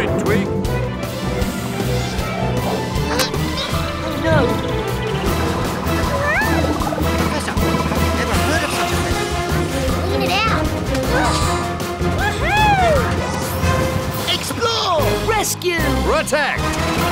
Quick, Twig. No! Professor, have you ever heard of such a thing? Clean it out. Woohoo! Explore! Rescue! Protect.